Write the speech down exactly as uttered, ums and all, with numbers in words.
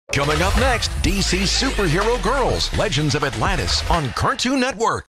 Coming up next, D C Superhero Girls, Legends of Atlantis on Cartoon Network.